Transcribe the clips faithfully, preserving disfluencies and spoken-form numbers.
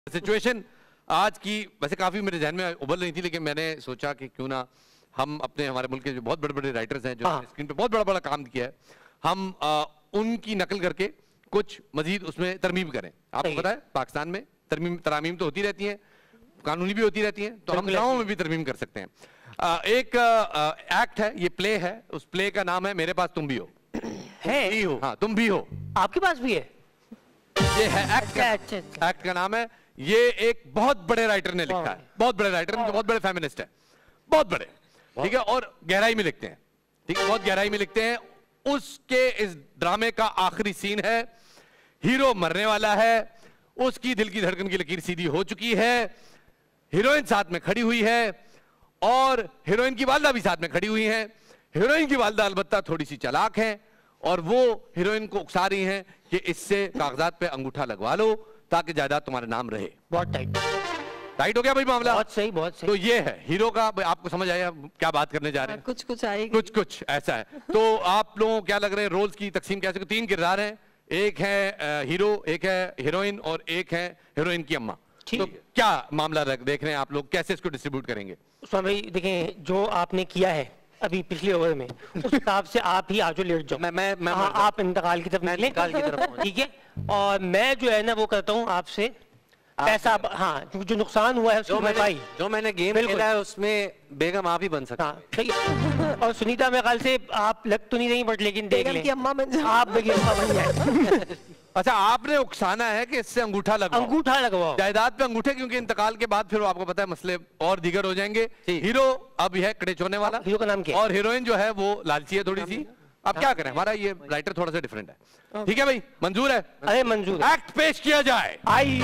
Situation आज की वैसे काफी मेरे ध्यान में उबल रही थी, लेकिन मैंने सोचा कि क्यों ना हम अपने हमारे मुल्क के जो बहुत बड़े बड़े राइटर्स हैं जो स्क्रीन पे बहुत बड़ा बड़ा काम किया है, हम आ, उनकी नकल करके कुछ मजीद उसमें तरमीम करें। आपको पता है पाकिस्तान में तरमीम तरामीम तो होती रहती हैं, कानूनी भी होती रहती हैं, तो हम गाँव में भी तरमीम कर सकते हैं। आ, एक आ, एक्ट है, ये प्ले है, उस प्ले का नाम है मेरे पास तुम भी हो। है भी हो, हाँ तुम भी हो, आपके पास भी है। ये है एक्ट का, एक्ट का नाम है। ये एक बहुत बड़े राइटर ने लिखा है, बहुत बड़े राइटर ने, बहुत बड़े फेमिनिस्ट है, बहुत बड़े, ठीक है, और गहराई में लिखते हैं, ठीक है, बहुत गहराई में लिखते हैं। उसके इस ड्रामे का आखिरी सीन है, हीरो मरने वाला है, उसकी दिल की धड़कन की लकीर सीधी हो चुकी है, हीरोइन साथ में खड़ी हुई है और हीरोइन की वालदा भी साथ में खड़ी हुई है। हीरोइन की वालदा अलबत्ता थोड़ी सी चालाक है और वो हीरोइन को उकसा रही हैं कि इससे कागजात पे अंगूठा लगवा लो ताकि जायदाद तुम्हारे नाम रहे। बहुत टाइट टाइट हो गया भाई मामला। बहुत सही, बहुत सही। तो ये है हीरो का, आपको समझ आया क्या बात करने जा रहे हैं? कुछ कुछ आएगी, कुछ कुछ ऐसा है। तो आप लोगों को क्या लग रहे हैं रोल्स की तकसीम कैसे? तीन किरदार हैं, एक है हीरो, एक है हीरोइन और एक है हीरोइन की अम्मा। तो क्या मामला देख रहे हैं आप लोग, कैसे इसको डिस्ट्रीब्यूट करेंगे? उसमें भाई देखें, जो आपने किया है अभी पिछले ओवर में उस हिसाब से आप ही आजो लेट जाओ। मैं मैं, मैं हाँ, आप इंतकाल की तरफ निकले, इंतकाल की तरफ, ठीक है। और मैं जो है ना वो करता हूँ आपसे पैसा, हाँ जो नुकसान हुआ है जो मैंने, जो मैंने गेम खेला है उसमें बेगम आप ही बन सकते हैं। ठीक है। और सुनीता मेरे ख्याल से आप लग तो नहीं रही, बट लेकिन देख लें की अम्मा बन जाओ, आप बेगम अम्मा बन जाए। अच्छा, आपने उकसाना है कि इससे अंगूठा लगवाओ, अंगूठा लगवाओ जायदाद पे अंगूठे, क्योंकि इंतकाल के बाद फिर आपको पता है मसले और दीगर हो जाएंगे। हीरो अब है कड़ेच होने वाला, हीरो का नाम क्या है? और हीरोइन जो है वो लालची है थोड़ी सी। अब क्या करें, हमारा ये राइटर थोड़ा सा डिफरेंट है। ठीक है भाई, मंजूर है? अरे मंजूर, एक्ट पेश किया जाए।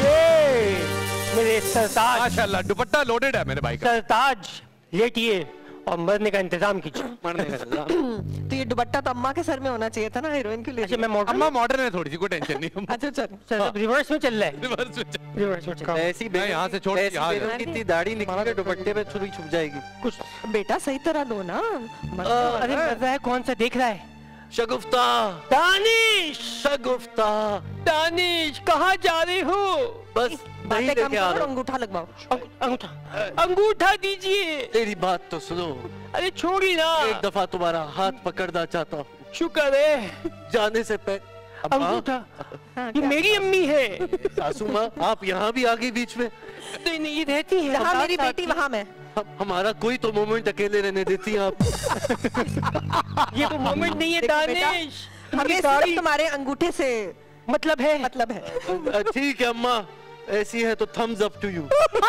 आइए मेरे सरताज, माशाल्लाह दुपट्टा लोडेड है मेरे भाई का। सरताज लेटिए और मरने का इंतजाम कीजिए। मरने का तो ये दुपट्टा तो अम्मा के सर में होना चाहिए था ना, हीरोइन के लिए। अच्छा, मैं मॉडर्न, अम्मा मॉडर्न है थोड़ी सी, कोई टेंशन नहीं। अच्छा चल, सर रिवर्स में चल रहा है, रिवर्स में चल, रिवर्स में चल रहा है। ऐसी बेगम यहाँ से छोड़, ऐसी बेगम की इतनी दाढ़ी निकल के दुपट्टे पे छुपी छुप जाएगी। कुछ बेटा सही तरह लो ना। अरे मजा है, कौन सा देख रहा है? शगुफ्ता, दानिश, शगुफ्ता, दानिश कहाँ जा रहे हो? बस बातें कम करो, अंगूठा लगवाओ। अंगूठा, अंगूठा दीजिए। तेरी बात तो सुनो। अरे छोड़ी ना, एक दफा तुम्हारा हाथ पकड़ना चाहता हूँ। शुक्र है, जाने से पहले अंगूठा, ये मेरी अम्मी है। सासू माँ, आप यहाँ भी आ गई बीच में? नहीं नहीं, ये रहती है जहाँ मेरी बेटी वहाँ मैं। हमारा कोई तो मोमेंट अकेले रहने देती हैं आप। ये तो मोमेंट नहीं है दानिश, हमें सिर्फ तुम्हारे अंगूठे से मतलब है, मतलब है। ठीक है अम्मा, ऐसी है तो थम्स अप टू यू।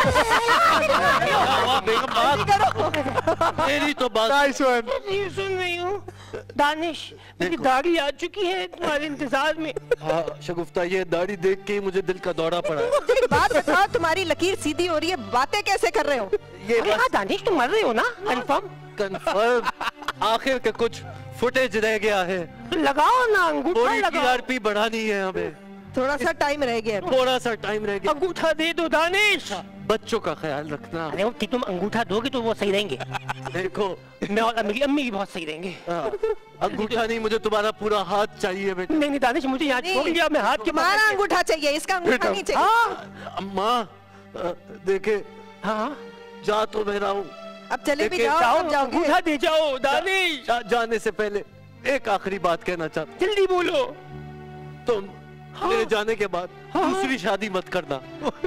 मेरी तो बात सुन रही हूँ दानिश, मेरी दाढ़ी आ चुकी है तुम्हारे इंतजार में। हाँ शगुफ्ता, ये दाढ़ी देख के ही मुझे दिल का दौरा पड़ा है। बात बताओ, तुम्हारी लकीर सीधी हो रही है, बातें कैसे कर रहे हो? ये अरे हाँ दानिश, तुम मर रहे हो ना? Confirm, confirm. आखिर का कुछ फुटेज रह गया है, लगाओ ना अंगूठा, लगाओ। टीआरपी बढ़ानी है हमें, थोड़ा सा टाइम रह गया, थोड़ा सा टाइम रह गया। अंगूठा दे दो दानिश। बच्चों का ख्याल रखना। अरे वो तुम अंगूठा दोगे तो वो सही रहेंगे। देखो मैं और मेरी अम्मी भी बहुत सही रहेंगे। अंगूठा नहीं, मुझे तुम्हारा पूरा हाथ चाहिए बेटा। नहीं नहीं दानिश, मुझे यहाँ छोड़ दिया, मैं हाथ के तुम्हारा अंगूठा चाहिए, इसका अंगूठा नहीं चाहिए। अम्मा देखे, हाँ जा तो मैं रहा हूँ, अब चले भी जाओ, जाओ, अब जाओगे। अंगूठा दे जाओ दानिश। जा, जाने से पहले एक आखिरी बात कहना चाहता। जल्दी बोलो। तुम हाँ, मेरे जाने के बाद हाँ, दूसरी शादी मत करना।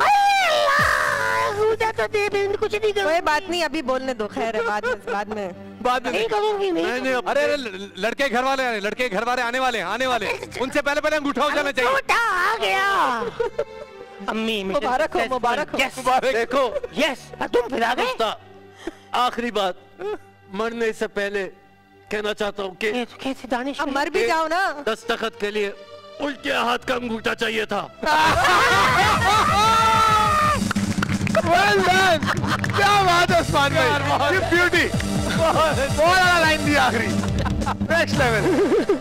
तो दे, कुछ नहीं कोई बात नहीं, अभी बोलने दो, खैर है, बाद में बाद में बाद में नहीं करूंगी, नहीं। मैंने अरे लड़के घर वाले आने, लड़के घर वाले आने वाले आने वाले उनसे पहले पहले अंगूठा हो जाना चाहिए। अंगूठा आ गया। अम्मी मुबारक हो, मुबारक हो। यस देखो, यस, तुम फिर आ गए। आखिरी बात, मरने से पहले कहना चाहता हूँ कि कैसे दानिश, अब मर भी जाओ ना। दस्तखत के लिए उल्टे हाथ का अंगूठा चाहिए था। Well done! क्या बात है उस्मान भाई, ब्यूटी, बहुत बड़ा लाइन दिया आखिरी, नेक्स्ट लेवल।